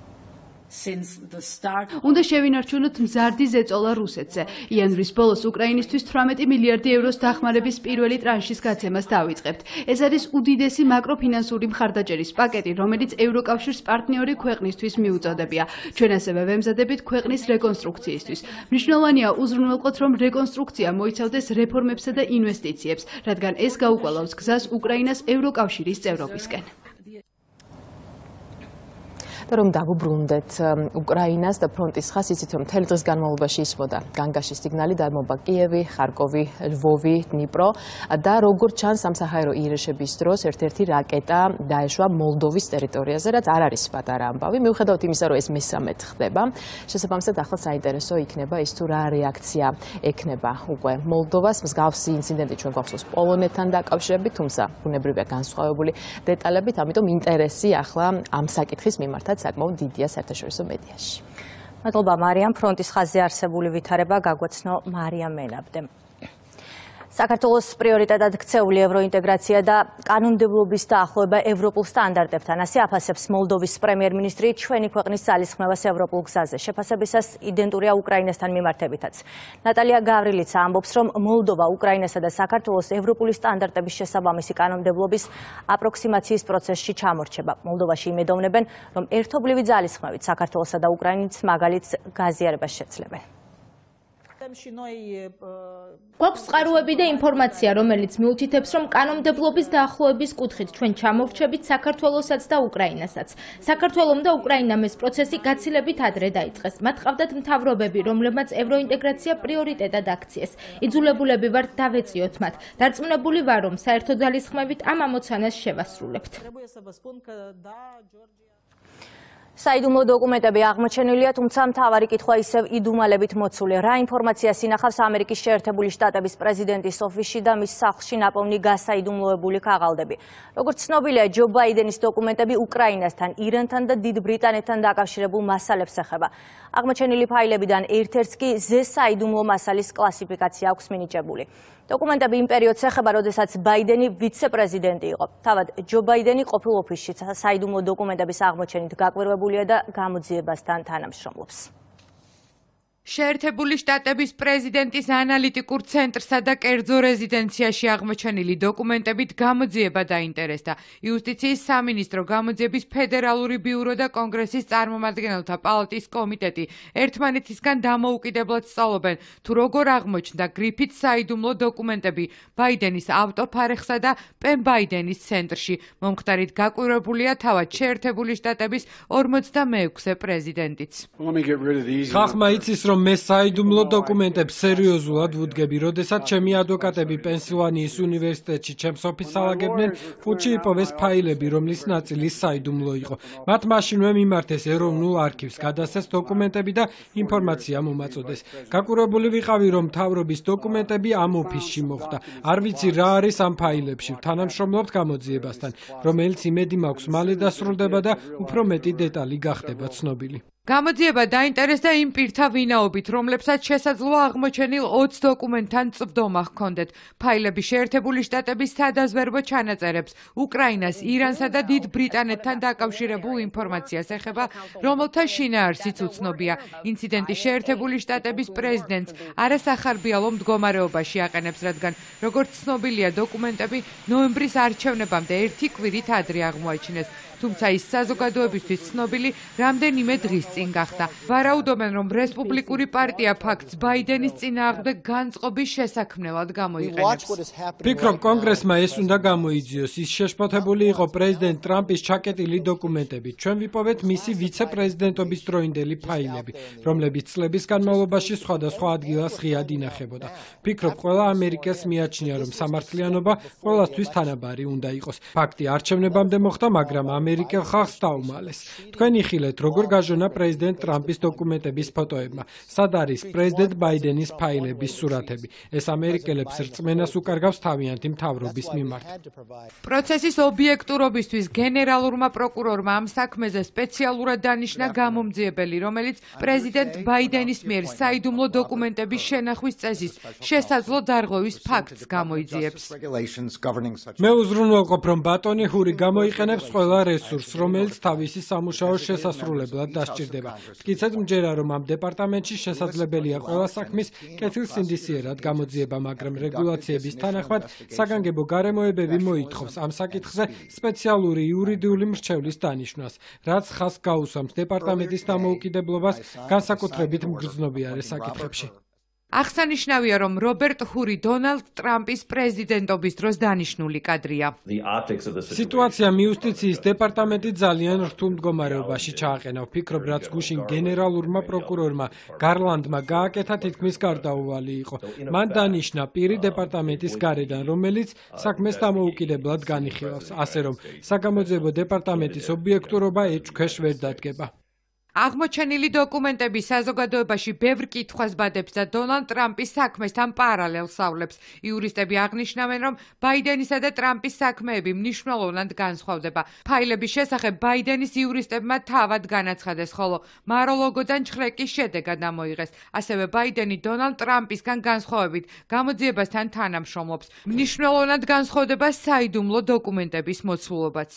უნდა შევინარჩუნოთ მზარდი ზეწოლა რუსეთზე. იანვრის ბოლოს უკრაინისთვის 18 მილიარდი ევროს დახმარების პირველი ტრანშის გაცემას დავიწყებთ. ეს არის უდიდესი მაკროფინანსური მხარდაჭერის პაკეტი, რომელიც ევროკავშირს პარტნიორი ქვეყნისთვის მიუწოდებია. ჩვენ ასევე ვემზადებით ქვეყნის რეკონსტრუქციისთვის. მნიშვნელოვანია უზრუნველყოთ, რომ რეკონსტრუქცია მოიცავდეს რეფორმებსა და ინვესტიციებს, რადგან ეს გაუკვალავს გზას უკრაინას ევროკავშირის წევრობისკენ. რომ დავუბრუნდეთ უკრაინას და ფრონტის ხაზს, იცით რომ მთელი დღის განმავლობაში ისმოდა განგაში სიგნალი დაემობა კიევი, ხარკოვი, ლვოვი, დნიპრო და როგორც ჩანს სამსაჰაერო იერიშების დროს ერთ-ერთი რაკეტა დაეშვა მოლდოვის ტერიტორიაზე, რაც არ არის პატარა ამბავი. მიუხედავად იმისა, რომ ეს მესამედ ხდება, შესაბამისად ახლა საინტერესო იქნება ის თუ რა რეაქცია ექნება უკვე მოლდოვას. მსგავსი ინციდენტი ჩვენ გვახსოვს პოლონეთთან დაკავშირებით, თუმცა ბუნებრივია განსხვავებული დეტალებით, ამიტომ ინტერესი ახლა ამ საკითხის მიმართაც საკმაოდ დიდია საერთაშორისო მედიაში. მადლობა მარიამ, ფრონტის ხაზზე არსებული ვითარება გაგვაცნო მარიამ მენაბდემ. საქართველოს პრიორიტეტად ქცეული ევროინტეგრაცია და კანონმდებლობის დაახლოება ევროპულ სტანდარტებთან. ასე აფასებს მოლდოვის პრემიერ-მინისტრი ჩვენი ქვეყნის ძალისხმევას ევროპულ გზაზე. შეფასებისას იდენტურია უკრაინასთან მიმართებითაც. ნატალია გავრილიცა ამბობს, რომ მოლდოვა უკრაინასა და საქართველოს ევროპული სტანდარტების შესაბამისი კანონმდებლობის აპროქსიმაციის პროცესში ჩამორჩება. მოლდოვაში იმედოვნებენ, რომ ერთობლივი ძალისხმევით საქართველოსა და უკრაინას მაგალითს გაზიარებას შეცვლებენ. გვაქვს წყაროები და ინფორმაცია, რომელიც მიუთითებს, რომ კანონმდებლობის დაახლოების კუთხით ჩვენ ჩამოვრჩებით საქართველოსაც და უკრაინასაც. საქართველომ და უკრაინამ ეს პროცესი გაცილებით ადრე დაიწყეს. მათ ყავდათ მთავრობები, რომლებმაც ევროინტეგრაცია პრიორიტეტად აქციეს. იძულებულები ვართ დავეწიოთ მათ. დარწმუნებული ვარ, რომ საერთო ძალისხმევით ამ ამოცანას შევასრულებთ. საიდუმლო დოკუმენტები აღმოჩენილია, თუმცა მთავარი კითხვა ისევ იდუმალებით მოცული. რა ინფორმაციას ინახავს ამერიკის შეერთებული შტატების პრეზიდენტის ოფისში და მის სახლში ნაპოვნი გასაიდუმლოებული ქაღალდები. როგორც ცნობილია, ჯო ბაიდენის დოკუმენტები უკრაინასთან, ირანთან და დიდ ბრიტანეთთან დაკავშირებულ მასალებს ეხება. აღმოჩენილი ფაილებიდან ერთ-ერთს კი ზესაიდუმლო მასალის კლასიფიკაცია აქვს მინიჭებული. დოკუმენტები იმ პერიოდს ეხება, როდესაც ბაიდენი ვიცე-პრეზიდენტი იყო. თავად ჯო ბაიდენი ყოფილ ოფისში საიდუმლო დოკუმენტების აღმოჩენით გაკვირვებულია და გამოძიებასთან თანამშრომლობს. შეერთებული შტატების პრეზიდენტის ანალიტიკურ ცენტრსა და კერძო რეზიდენციაში აღმოჩენილი დოკუმენტებით გამოძიება დაინტერესდა. იუსტიციის სამინისტრო, გამოძიების ფედერალური ბიურო და კონგრესის წარმომადგენელთა პალატის კომიტეტი ერთმანეთისგან დამოუკიდებლად სწავლობენ, თუ როგორ აღმოჩნდა გრიფით საიდუმლო დოკუმენტები ბაიდენის ავტოფარეხსა და პენ ბაიდენის ცენტრში. მომხდარით გაკვირვებულია თავად შეერთებული შტატების 46-ე პრეზიდენტიც. ხახმა იცის რომ მე საიდუმლო დოკუმენტებს სერიოზულად ვუდგები, როდესაც ჩემი ადვოკატები პენსილვანიის უნივერსიტეტში ჩემს ოფისს ალაგებდნენ, ხუთში იპოვეს ფაილები, რომლის ნაწილი საიდუმლო იყო. მათ მაშინვე მიმართეს ეროვნულ არქივს, გადასცეს დოკუმენტები და ინფორმაცია მომაწოდეს. გაკურებული ვიყავი, რომ მთავრობის დოკუმენტები ამ ოფისში მოხვდა. არ ვიცი რა არის ამ ფაილებში, თანამშრომლობთ გამოძიებასთან, რომელიც იმედი მაქვს მალე დასრულდება და უფრო მეტი დეტალი გახდება ცნობილი. გამოძიება დაინტერესდა იმ პირთა ვინაობით, რომლებსაც შესაძლოა აღმოჩენილ 20 დოკუმენტთან წვდომა ჰქონდეთ. ფაილები შეერთებული შტატების სადაზვერვო ჩანაწერებს, უკრაინას, ირანსა და დიდ ბრიტანეთთან დაკავშირებულ ინფორმაციას ეხება, რომელთა შინაარსიც უცნობია. ინციდენტი შეერთებული შტატების პრეზიდენტს არასახარბიალო მდგომარეობაში აყენებს, რადგან, როგორც ცნობილია, დოკუმენტები ნოემბრის არჩევნებამდე ერთი კვირით ადრე აღმოაჩინეს. თუმცა ის საზოგადოებისთვის ცნობილი რამდენიმე დღის წინ გახდა. ვარაუდობენ, რომ რესპუბლიკური პარტია ფაქტს ბაიდენის წინააღმდეგ განწყობის შესაქმნელად გამოიყენებს. ვფიქრობ, კონგრესმა ეს უნდა გამოიძიოს. ის შეშფოთებული იყო პრეზიდენტ ტრამპის ჩაკეტილი დოკუმენტებით. ჩვენ ვიპოვეთ მისი ვიცე-პრეზიდენტობის დროინდელი ფაილები, რომლებიც წლების განმავლობაში სხვადასხვა ადგილას ღიად ინახებოდა. ვფიქრობ, ყველა ამერიკას მიაჩნია, რომ სამართლიანობა ყველასთვის თანაბარი უნდა იყოს. ფაქტი არჩევნებამდე მოხდა, მაგრამ ამერიკელ ხალხს დაუმალეს. თქვენ იხილეთ, როგორ გაჟონა პრეზიდენტ ტრამპის დოკუმენტების ფოტოებმა. სად არის პრეზიდენტ ბაიდენის ფაილების სურათები? ეს ამერიკელებს რწმენას უკარგავს თავიანთი მთავრობის მიმართ. პროცესის ობიექტურობისთვის გენერალურმა პროკურორმა ამ საქმეზე სპეციალურად დანიშნა გამომძიებელი, რომელიც პრეზიდენტ ბაიდენის მიერ საიდუმლო დოკუმენტების შენახვის წესის შესაძლო დარღვევის ფაქტს გამოიძიებს. მე უზრუნველყოფ, რომ ბატონი ჰური გამოიყენებს ყველა რესურსს, რომელიც თავისი სამუშაოს შესასრულებლად დასჭირდება. მტკიცედ მჯერა, რომ ამ დეპარტამენტში შესაძლებელია ყველა საქმის კეთილსინდისიერად გამოძიება, მაგრამ რეგულაციების თანახმად საგანგებო გარემოებები მოითხოვს ამ საკითხზე სპეციალური იურიდიული მრჩევლის დანიშვნას, რაც ხაზს გაუსვამს დეპარტამენტის დამოუკიდებლობას განსაკუთრებით მგრძნობიარე საკითხებში. აღსანიშნავია, რომ რობერტ ჰური დონალდ ტრამპის პრეზიდენტობის დროს დანიშნული კადრია. სიტუაცია მიუსტიციის დეპარტამენტი ძალიან რთულ მდგომარეობაში ჩააყენა. ვფიქრობ, რაც გუშინ გენერალურმა პროკურორმა გარლანდმა გააკეთა, თითქმის გარდაუვალი იყო. მან დანიშნა პირი დეპარტამენტის გარედან, რომელიც საქმეს დამოუკიდებლად განიხილავს, ასე რომ საგამოძიებო დეპარტამენტის ობიექტურობა ეჭქვეშ ვერ დადგება. აღმოჩენილი დოკუმენტები საზოგადოებაში ბევრ კითხვას ბადებს და დონალდ ტრამპის საქმესთან პარალელს ავლებს. იურისტები აღნიშნავენ, რომ ბაიდენისა და ტრამპის საქმეები მნიშვნელოვნად განსხვავდება. ფაილების შესახებ ბაიდენის იურისტებმა თავად განაცხადეს, ხოლო მარ-ა-ლაგოდან ჩხრეკის შედეგად ამოიღეს. ასევე ბაიდენი დონალდ ტრამპისგან განსხვავებით გამოძიებასთან თანამშრომლობს. მნიშვნელოვნად განსხვავდება საიდუმლო დოკუმენტების მოცულობაც.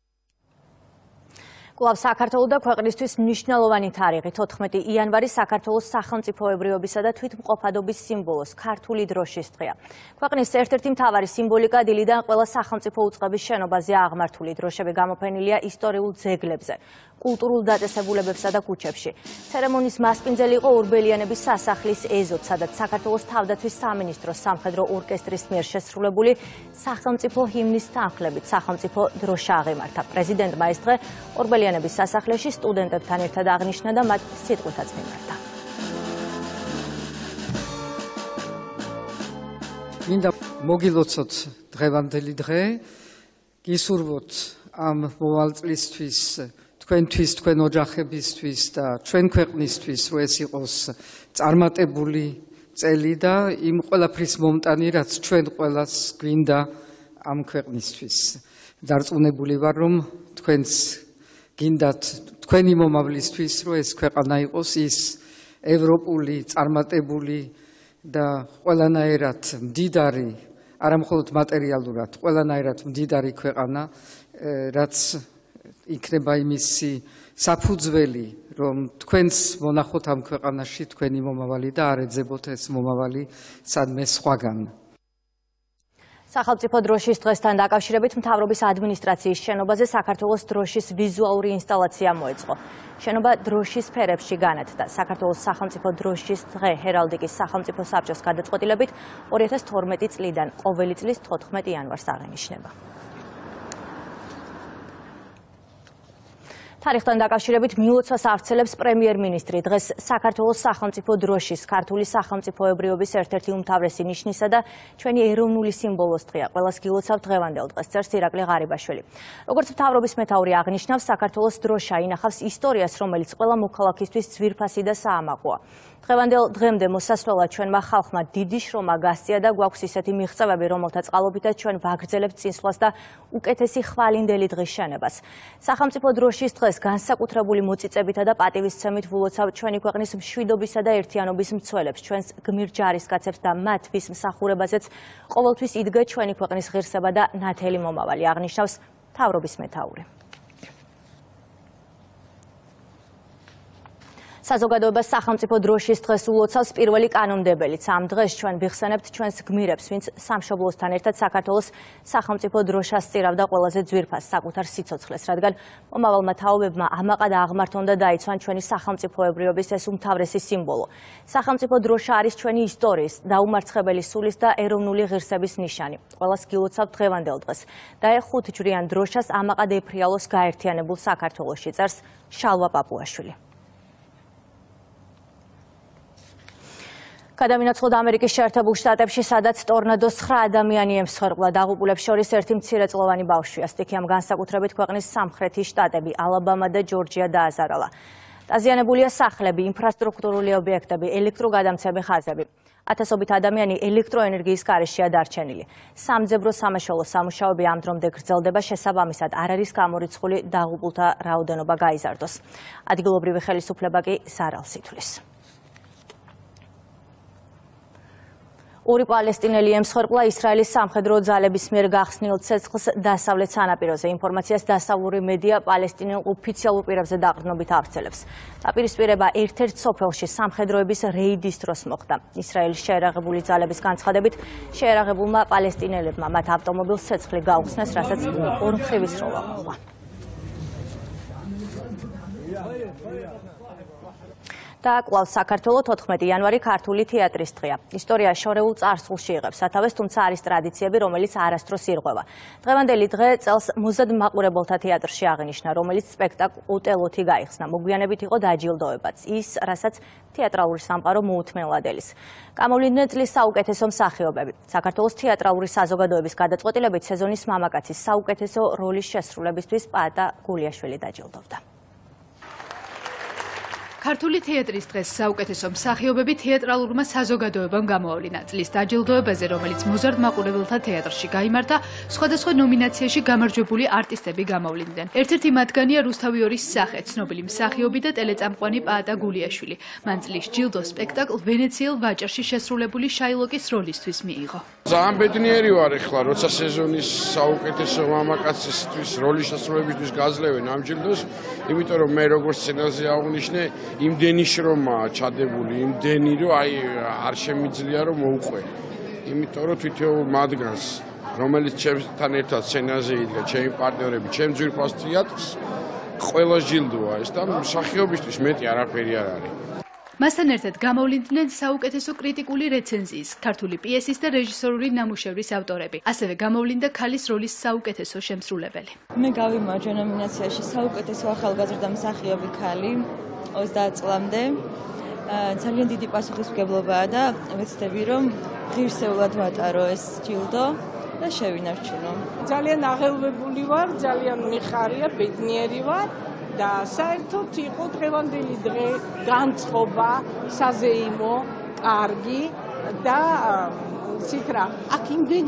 კვლავ საქართველოს და ქვეყნისთვის მნიშვნელოვანი თარიღი 14 იანვარი საქართველოს სახელმწიფოებრიობისა და თვითმყოფადობის სიმბოლოს ქართული დროშის დღეა. ქვეყნის ერთ-ერთი მთავარი სიმბოლიკა დილიდან ყველა სახელმწიფო უწყების შენობაზე აღმართული დროშები გამოფენილია ისტორიულ ძეგლებზე, კულტურულ დაწესებულებებსა და ქუჩებში. ცერემონიის მასპინძელი იყო ურბელიანების სასახლის ეზოდ, სადაც საქართველოს თავდაცვის სამინისტროს სამხედრო ორკესტრის მიერ შესრულებული სახელმწიფო ჰიმნის თანხლებით სახელმწიფო დროშა აღიმართა. პრეზიდენტმა ეს დღე ურბელიანების სასახლეში სტუდენტებთან ერთად აღნიშნა და მათ სიტყვითაც მიმართა. მინდა მოგილოცოთ დღევანდელი დღე, გისურვოთ ამ მოვალ წლისთვის თქვენთვის, თქვენ ოჯახებისთვის და ჩვენ ქვეყნისთვის, რომ ეს იყოს წარმატებული წელი და იმ ყველაფრის მომტანი, რაც ჩვენ ყველას გვინდა ამ ქვეყნისთვის. დარწმუნებული ვარ, რომ თქვენს გინდათ თქვენი მომავლისთვის, რომ ეს ქვეყანა იყოს ის ევროპული, წარმატებული და ყველანაირად მდიდარი, არა მხოლოდ მატერიალურად, ყველანაირად მდიდარი ქვეყანა, რაც იქნება იმისი საფუძველი, რომ თქვენს მონახოთ ამ ქვეყანაში თქვენი მომავალი და არ ეძებოთ ეს მომავალი სადმე სხვაგან. სახელმწიფო დროშის დღესთან დაკავშირებით მთავრობის ადმინისტრაციის შენობაზე საქართველოს დროშის ვიზუალური ინსტალაცია მოეწყო. შენობა დროშის ფერებში განათდა. საქართველოს სახელმწიფო დროშის დღე ჰერალდიკის სახელმწიფო საბჭოს გადაწყვეტილებით 2012 წლიდან ყოველი წლის 14 იანვარს აღინიშნება. ხარისთან დაკავშირებით მილოცვას ავრცელებს პრემიერ-მინისტრი. დღეს საქართველოს სახელმწიფო დროშის, ქართული სახელმწიფოებრიობის ერთ-ერთი უმთავრესი ნიშნისა და ჩვენი ეროვნული სიმბოლოს დღეა. ყველას გილოცავთ დღევანდელ დღეს, წერს ირაკლი ღარიბაშვილი. როგორც მთავრობის მეთაური აღნიშნავს, საქართველოს დროშა ინახავს ისტორიას, რომელიც ყველა მოქალაქისთვის ძვირფასი და საამაყოა. დღევანდელ დღემდე მოსასვლელად ჩვენმა ხალხმა დიდი შრომა გასწია და გვაქვს ისეთი მიღწევები, რომელთა წყალობითაც ჩვენ ვაგრძელებთ წინსვლას და უკეთესი ხვალინდელი დღის შენებას. სახელმწიფო დროშის დღეს განსაკუთრებული მოწიწებითა და პატივისცემით ვულოცავთ ჩვენი ქვეყნის მშვიდობისა და ერთიანობის მცველებს, ჩვენს გმირ ჯარისკაცებს და მათ, ვის მსახურებაზეც ყოველთვის იდგა ჩვენი ქვეყნის ღირსება და ნათელი მომავალი, აღნიშნავს მთავრობის მეთაური. საზოგადოებას სახელმწიფო დროშის დღეს ულოცავს პირველი კანონმდებელიც. ამ დღეს ჩვენ ვიხსენებთ ჩვენს გმირებს, ვინც სამშობლოსთან ერთად საქართველოს სახელმწიფო დროშას სწირავდა ყველაზე ძვირფას საკუთარ სიცოცხლეს, რადგან მომავალმა თაობებმა ამაყა და აღმართონ და დაიცვან ჩვენი სახელმწიფოებრიობის ეს უმთავრესი სიმბოლო. სახელმწიფო დროშა არის ჩვენი ისტორიის, დაუმარცხებელი სულის და ეროვნული ღირსების ნიშანი. ყველას გილოცავთ დღევანდელ დღეს. და ხუთ ჯვრიან დროშას ამაყა დეფრიალოს გაერთიანებულ საქართველოში, წერს შალვა პაპუაშვილი. გადამინაცვლოდ ამერიკის შეერთებულ შტატებში, სადაც ტორნადოს 9 ადამიანი ემსხვერპლა, დაღუპულებს შორის ერთი მცირეწლოვანი ბავშვია. სტიქიამ განსაკუთრებით ქვეყნის სამხრეთი შტატები, ალაბამა და ჯორჯია დააზარალა. დაზიანებულია სახლები, ინფრასტრუქტურული ობიექტები, ელექტროგადამცემი ხაზები. ათასობით ადამიანი ელექტროენერგიის გარეშეა დარჩენილი. სამძებრო სამაშველო სამუშაოები ამ დრომდე გრძელდება, შესაბამისად არ არის გამორიცხული დაღუპულთა რაოდენობა გაიზარდოს. ადგილობრივი ხელისუფლება კი ზარალს ითვლის. ორი პალესტინელი ემსხვერპლა ისრაელის სამხედრო ძალების მიერ გახსნილ ცეცხლს დასავლეთ სანაპიროზე. ინფორმაციას დასავლური მედია პალესტინელ ოფიციალურ პირებზე დაყრდნობით ავრცელებს. დაპირისპირება ერთ-ერთ სოფელში სამხედროების რეიდის დროს მოხდა. ისრაელის შეერაღებული ძალების განცხადებით, შეერაღებულმა პალესტინელებმა მათ ავტომობილს ცეცხლი გაუხსნეს, რასაც ორმხრივი სროლა მოყვა. და კვლავ საქართველო 14 იანვარი ქართული თეატრის დღეა. ისტორია შორეულ წარსულში იღებს სათავეს, თუმცა არის ტრადიციები, რომელიც არასდროს ირღვევა. დღევანდელი დღე წელს მოზად მაყურებელთა თეატრში აღინიშნა, რომელიც სპექტაკლ ოტელოთი გაიხსნა. მოგვიანებით იყო დაჯილდოებაც ის, რასაც თეატრალური სამყარო მოუთმენლად ელის. გამოვლინდნენ წლის საუკეთესო მსახიობები. საქართველოს თეატრალური საზოგადოების გადაწყვეტილებით სეზონის მამაკაცის საუკეთესო როლის შესრულებისთვის პაატა გულიაშვილი დაჯილდოვდა. ქართული თეატრის დღეს საუკეთესო მსახიობები თეატრალურმა საზოგადოებამ გამოავლინა. წლის დაჯილდოებაზე, რომელიც მოზარდ მაყურებელთა თეატრში გაიმართა, სხვადასხვა ნომინაციაში გამარჯვებული არტისტები გამოვლინდნენ. ერთ-ერთი მათგანია რუსთავი ორის სახე, ცნობილი მსახიობი და ტელეწამყვანი პაატა გულიაშვილი. მან წლის ჯილდო სპექტაკლ ვენეციელ ვაჭარში შესრულებული შაილოკის როლისთვის მიიღო. ძალიან ბედნიერი ვარ ახლა, როცა სეზონის საუკეთესო მამაკაცისთვის როლის შესრულებისთვის გაძლევენ ამ ჯილდოს, იმიტომ რომ მე როგორც სცენაზე აღვნიშნე, იმდენი შრომაა ჩადებული, იმდენი რომ აი არ შემიძლია რომ მოუყვე. იმიტომ რომ თვითონ მათგანს, რომელიც ჩემთან ერთად სცენაზე იდგა, ჩემი პარტნიორები, ჩემ ძვირფას თეატრს, ყველა ჯილდოა ეს და მსახიობისთვის მეტი არაფერი არ არის. მასთან ერთად გამოვლინდნენ საუკეთესო კრიტიკული რეცენზიის, ქართული პიესის და რეჟისორული ნამუშევრის ავტორები. ასევე გამოვლინდა ქალის როლის საუკეთესო შემსრულებელი. მე გავიმარჯვე ნომინაციაში საუკეთესო ახალგაზრდა მსახიობი ქალი 30 წლამდე. ძალიან დიდი პასუხისმგებლობაა და ვეცდები რომ ღირსეულად ვატარო ეს ჯილდო და შევინარჩუნო. ძალიან აღელვებული ვარ, ძალიან მიხარია, ბედნიერი ვარ. და საერთოდ იყო დღევანდელი დღე განწყობა, საზეიმო, კარგი და ცითრა. აქ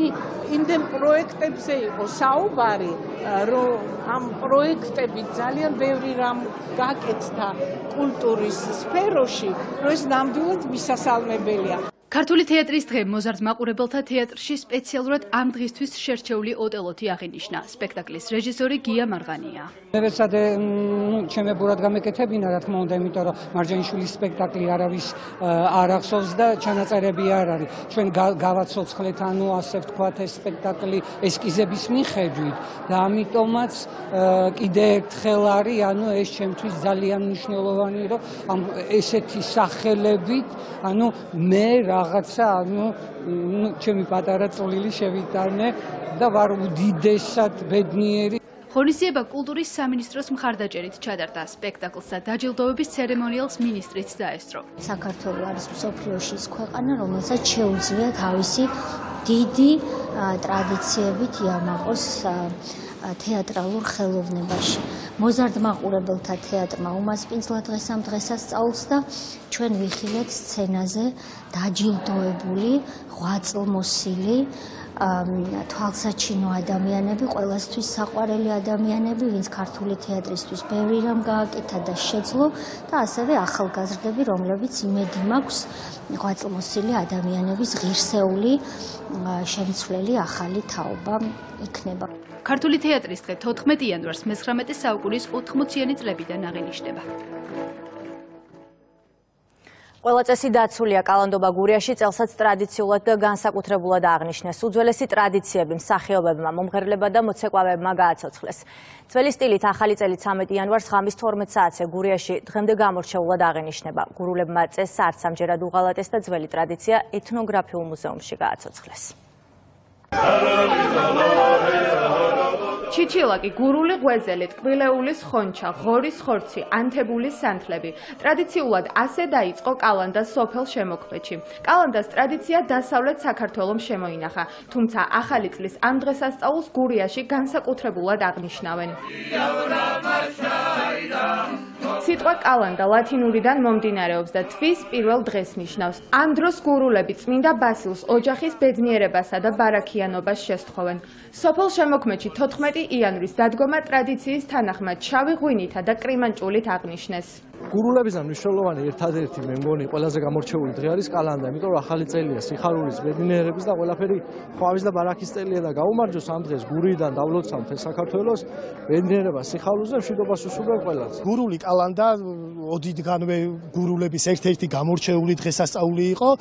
იმდენ პროექტებზე იყო საუბარი, რომ ამ პროექტებით ძალიან ბევრი რამ გაკეთდა კულტურის სფეროში, რომ ეს ნამდვილად მისასალმებელია. ქართული თეატრის დღე მოზარდ მაყურებელთა თეატრში სპეციალურად ამ დღისთვის შერჩეული ოტელოთი აღინიშნა. სპექტაკლის რეჟისორი გია მარღანია. მევეცადე ჩემებურად გამეკეთებინა, რა თქმა უნდა, იმიტომ რომ მარჯანიშვილის სპექტაკლი არავის არ ახსოვს და ჩანაწერები არ არის. ჩვენ გავაცოცხლეთ, ანუ ასე ვთქვათ, ეს სპექტაკლი ესკიზების მიხედვით და ამიტომაც კიდე ერთხელ არის, ანუ ეს ჩემთვის ძალიან მნიშვნელოვანი, რომ ამ ესეთი სახელებით, ანუ მე რაღაცა, ანუ ჩემი პატარა წვლილი შევიტანე და ვარ უდიდესად ბედნიერი. ღონისძიება კულტურის სამინისტროს მხარდაჭერით ჩატარდა. სპექტაკლს და დაჯილდოების ცერემონიალს მინისტრიც დაესწრო. საქართველო არის მსოფლიოში ის ქვეყანა, რომელსაც შეუძლია თავისი დიდი ტრადიციებით იამაყოს თეატრალურ ხელოვნებაში. მოზარდმაყურებელთა თეატრმა უმასპინძლა დღეს ამ დღესასწაულს და ჩვენ ვიხილეთ სცენაზე დაჯილდოებული, ღვაწლმოსილი თვალსაჩინო ადამიანები, ყველასთვის საყვარელი ადამიანები, ვინც ქართული თეატრისთვის ბევრი რამ გააკეთა და შეძლო და ასევე ახალგაზრდები, რომლებიც იმედი მაქვს ღვაწლმოსილი ადამიანების ღირსეული შემცვლელი ახალი თაობა იქნება. ქართული თეატრის დღე 14 იანვარს 19 საუკუნის 80-იანი წლებიდან აღინიშნება. ყველა წესი დაცულია კალანდობა გურიაში წელსაც ტრადიციულად და განსაკუთრებულად აღნიშნეს. უძველესი ტრადიციები მსახიობებმა, მომღერლებმა და მოცეკვავებმა გააცოცხლეს. ძველი სტილით ახალი წელი 13 იანვარს ღამის 12 საათზე გურიაში დღემდე გამორჩეულად აღინიშნება. გურულებმა წესს არც ამჯერად უღალატეს და ძველი ტრადიცია ეთნოგრაფიულ მუზეუმში გააცოცხლეს. ჩიჩილაკი, გურული ღვეზელი, ტკბილეულის ხონჩა, ღორის ხორცი, ანთებულის სანთლები. ტრადიციულად ასე დაიწყო კალანდა სოფელ შემოქმედში. კალანდას ტრადიცია დასავლეთ საქართველოს შემოინახა, თუმცა ახალი წლის ამ დღესასწაულს გურიაში განსაკუთრებულად აღნიშნავენ. სიტყვა კალანდა ლათინურიდან მომდინარეობს და თვის პირველ დღეს ნიშნავს. ამ დროს გურულები წმინდა ბასილს ოჯახის ბედნიერებასა და ბარაქიანობას შესთხოვენ. სოფელ შემოქმედში 14 იანვრის დადგომა ტრადიციის თანახმად შავი ღვინითა და კრიმანჭულით აღნიშნეს. გურულებისგან მნიშვნელოვანი ერთადერთი მე მგონი ყველაზე გამორჩეული დღე არის კალანდა, იმიტომ რომ ახალი წელია, სიხარულის, ბედნიერების და ყველაფერი ხვავის და ბარაქის წელია და გაუმარჯოს ამ დღეს გურიდან დავლოცავ მთელ საქართველოს ბედნიერებას, სიხარულს და მშვიდობას უსურვებ ყველას. გურული კალანდა ოდითგანვე გურულების ერთ-ერთი გამორჩეული დღესასწაული იყო.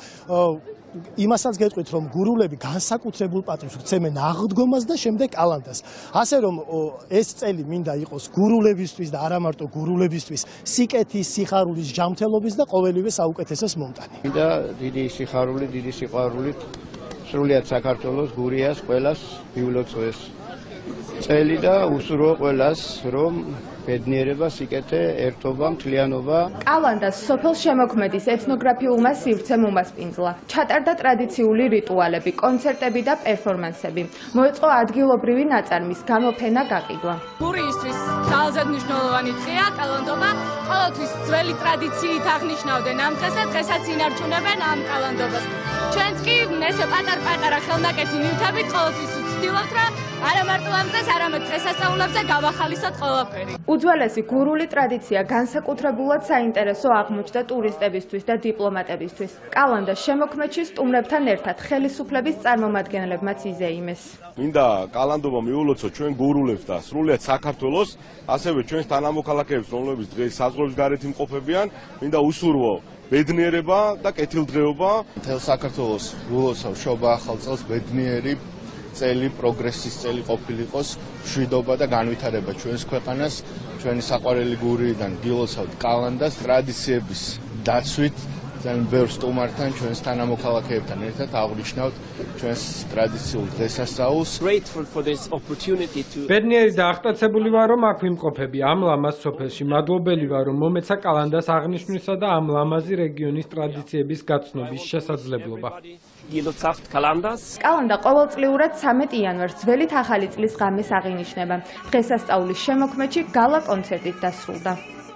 იმასაც გეტყვით, რომ გურულები განსაკუთრებულ პატრონს ვრცემენ აღდგომას და შემდეგ კალანდას. ასე რომ ეს წელი მინდა იყოს გურულებისთვის და არა მარტო გურულებისთვის, სიკეთის, სიხარულის, ჯანმრთელობის და ყოველივე საუკეთესოს მომტანი. მინდა დიდი სიხარული, დიდი სიყვარული სრულიად საქართველოს, გურიას, ყველას მიულოცო ეს წელი და უსურვო ყველას, რომ ბედნიერება, სიკეთე, ერთობა, მთლიანობა. კალანდას სოფელ შემოქმედის ეთნოგრაფიულმა სივრცემ უმასპინძლა. ჩატარდა ტრადიციული რიტუალები, კონცერტები და პერფორმანსები. მოეწყო ადგილობრივი ნაწარმის გამოფენა გაყიდვა. გურიისთვის ძალზედ მნიშვნელოვანი დღეა კალანდობა. ყოველთვის ძველი ტრადიციით აღნიშნავდნენ ამ დღეს და დღესაც ინარჩუნებენ ამ კალანდობას. ჩვენც კი ესე პატარ-პატარა ხელნაკეთი ნივთებით ყოველთვის ვცდილობთ, რომ არა მარტო ამ დღეს, არამედ დღესასწაულებზე გავახალისოთ ყველაფერი. უძველესი გურული ტრადიცია განსაკუთრებულად საინტერესო აღმოჩნდა ტურისტებისთვის და დიპლომატებისთვის. კალანდა შემოქმედში სტუმრებთან ერთად ხელისუფლების წარმომადგენლებმაც იზეიმეს. მინდა კალანდობა მიულოცოთ ჩვენ გურულებს და სრულიად საქართველოს, ასევე ჩვენს თანამოქალაქეებს, რომლებიც დღეს საზღვრების გარეთ იმყოფებიან, მინდა უსურვო ბედნიერება და კეთილდღეობა. მთელ საქართველოს ულოცავ შობა ახალ წელს ბედნიერი წელი, პროგრესის წელი ყოფილიყოს, მშვიდობა და განვითარება ჩვენს ქვეყანას, ჩვენი საყვარელი გურიდან გილოცავთ კალანდას, ტრადიციების დაცვით, ძალიან ბევრ სტუმართან, ჩვენს თანამოქალაქეებთან ერთად აღნიშნავთ ჩვენს ტრადიციულ დღესასწაულს. ბედნიერი და აღტაცებული ვარ, რომ აქ ვიმყოფები ამ ლამაზ სოფელში. მადლობელი ვარ, რომ მომეცა კალანდას აღნიშვნისა და ამ ლამაზი რეგიონის ტრადიციების გაცნობის შესაძლებლობა. კალანდა ყოველწლიურად 13 იანვარს ძველით ახალი წლის ღამეს აღინიშნება. დღესასწაულის შემოქმედში გალა კონცერტით დასრულდა.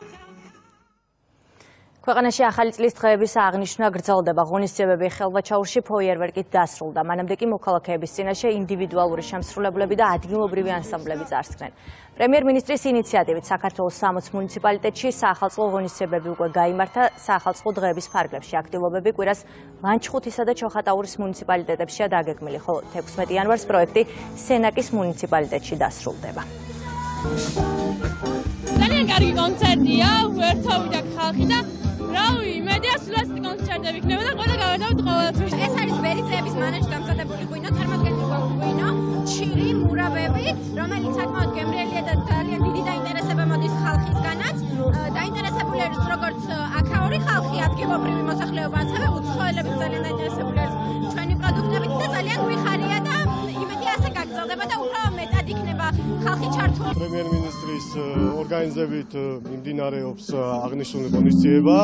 ქვეყანაში ახალი წლის დღეების აღნიშვნა გრძელდება. ღონისძიებები ხელვაჩაურში ფოიერვერკით დასრულდა. მანამდე კი მოქალაქეების წინაშე ინდივიდუალური შემსრულებლები და ადგილობრივი ანსამბლები წარსდგნენ. პრემიერ-მინისტრის ინიციატივით საქართველოს 60 მუნიციპალიტეტში საახალწლო ღონისძიებები უკვე გაიმართა. საახალწლო დღეების ფარგლებში აქტივობები კვირას ლანჩხუთისა და ჩოხატაურის მუნიციპალიტეტებშია დაგეგმილი, ხოლო 16 იანვარს პროექტი სენაკის მუნიციპალიტეტში დასრულდება. ძალიან კარგი კონცერტია, უერთოვდა ხალხი და რავი, მედია სულაც კონცერტები იქნება და ყველა გავარდავთ ყოველთვის. ეს არის ბერიძეების მანაჟი დამზადებული ღვინო, წარმოადგენს ღვინო, ჩირი, მურაბები, რომელიც საკმაოდ გემრიელია და ძალიან დიდი დაინტერესება მოდის ხალხისგანაც. დაინტერესებული არის როგორც აქაური ხალხი, ადგილობრივი მოსახლეობა, ასევე უცხოელები ძალიან დაინტერესებული არის ჩვენი პროდუქტებით და ძალიან გვიხარია და იმედი ასე გაგრძელდება და უფრო მეტად იქნება ხალხი ჩართული. პრემიერ-მინისტრის ორგანიზებით მიმდინარეობს აღნიშნული ღონისძიება.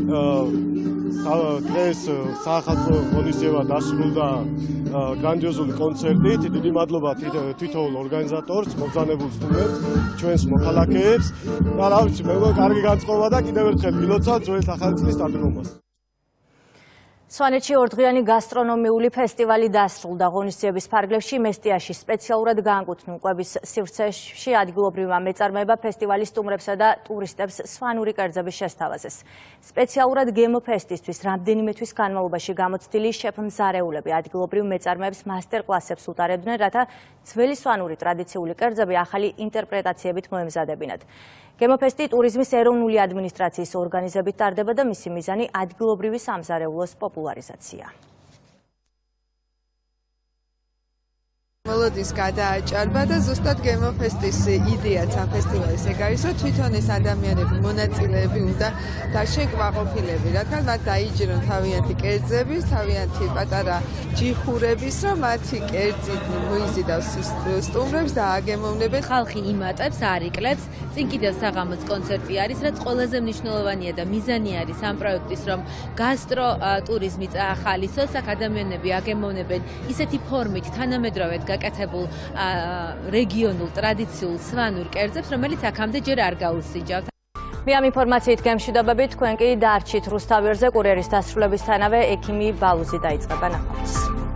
დღეს საახალწლო ღონისძიება დასრულდა გრანდიოზული კონცერტით. დიდი მადლობა თითოეულ ორგანიზატორს, მობრძანებულ სტუმრებს, ჩვენს მოქალაქეებს. და რა ვიცი, მე მგონი კარგი განწყობა და კიდევ ერთხელ გილოცავთ ძველი ახალი წლის დადგომას. სვანეთში ორდღიანი გასტრონომიული ფესტივალი დასრულდა. ღონისძიების ფარგლებში მესტიაში სპეციალურად გაანკუთვნილ კვების სივრცეში ადგილობრივმა მეწარმეებმა ფესტივალის სტუმრებსა და ტურისტებს სვანური კერძების შესთავაზეს. სპეციალურად გემოფესტისთვის რამდენიმე თვის განმავლობაში გამოცდილი შეფ-მზარეულები ადგილობრივ მეწარმეებს მასტერ-კლასებს უტარებდნენ, რათა ძველი სვანური ტრადიციული კერძები ახალი ინტერპრეტაციებით მოემზადებინათ. გემოფესტი ტურიზმის ეროვნული ადმინისტრაციის ორგანიზებით ტარდება და მისი მიზანი ადგილობრივი სამზარეულოს პოპულარიზაცია. მელოდიის გადააჭარბა და ზუსტად გემოფესტის იდეაც ამ ფესტივალის ეგ არის, რომ თვითონ ეს ადამიანები, მონაწილეები უნდა დაშეკმაყოფილები, რადგან მათ დაიჯერონ თავიანთი კერძების, თავიანთი პატარა ჯიხურების, რომ მათი კერძი მოიზიდავს სტუმრებს და აგემოვნებენ. ხალხი იმატებს, არიკლებს, წინ კიდევ საღამოს კონცერტი არის, რაც ყველაზე მნიშვნელოვანია და მიზანი არის ამ პროექტის, რომ გასტრო ტურიზმი წაახალისოს, აქ ადამიანები აგემოვნებენ ისეთი ფორმით თანამედროვედ გაკეთებულ რეგიონულ ტრადიციულ სვანურ კერძებს, რომელიც აქამდე ჯერ არ გაუსინჯავთ. მე ამ ინფორმაციით გემშვიდობებით, თქვენ კი დარჩით რუსთავიერზე კურიერის დასრულებისთანავე ექიმი ბალუზი დაიწყება ნახავარს.